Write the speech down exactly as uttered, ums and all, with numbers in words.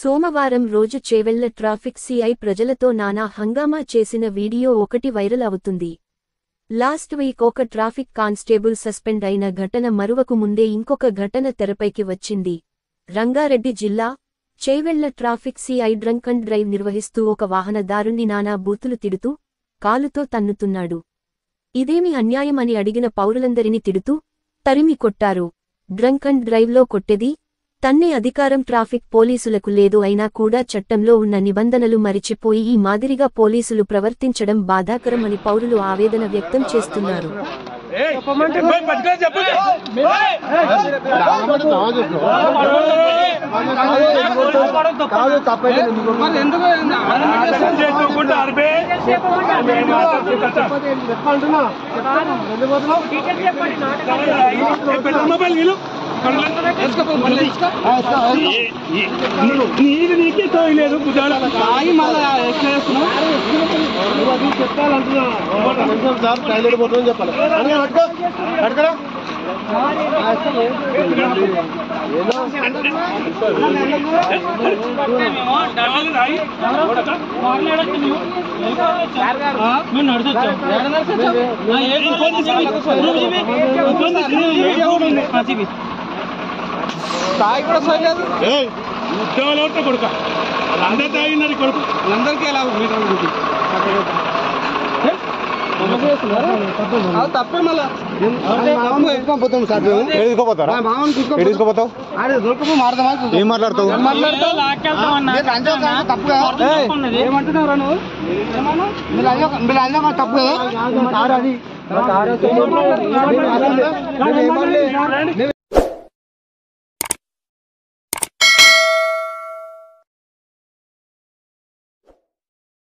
సోమవారం రోజు Chevella traffic CI ప్రజలతో నానా హంగామా చేసిన వీడియో ఒకటి వైరల్ అవుతుంది. లాస్ట్ వీక్ ఒక ట్రాఫిక్ కానిస్టేబుల్ సస్పెండ్ అయిన ఘటన మరువకు ముందే ఇంకొక ఘటన తెరపైకి వచ్చింది. రంగారెడ్డి జిల్లా Chevella traffic CI drunk and drive నిర్వహిస్తూ ఒక వాహనదారుణ్ణి నానా బూతులు తిడుతూ కాలుతో తన్నుతున్నాడు. ఇదేమి అన్యాయమని అడిగిన పౌరులందరినీ తిడుతూ తరిమి కొట్టారు. డ్రంక్ అండ్ డ్రైవ్లో కొట్టేది తన్నే అధికారం ట్రాఫిక్ పోలీసులకు లేదు. అయినా కూడా చట్టంలో ఉన్న నిబంధనలు మరిచిపోయి ఈ మాదిరిగా పోలీసులు ప్రవర్తించడం బాధాకరమని పౌరులు ఆవేదన వ్యక్తం చేస్తున్నారు. నీకే తోయలేదు చెప్పాలంటున్నా సార్ టైలెట్ పోతుందని చెప్పాలి. తాగి కూడా సోయలేదు. ఉద్యోగాలు కొడుక అందరు తాగినారు కొడుకు అందరికీ ఎలా తప్పే. మళ్ళీ ఎత్తుకోపోతాం సార్. ఏం మాట్లాడతావు? ఏమంటున్నారా నువ్వు? మీరు అన్న తప్పు కదా.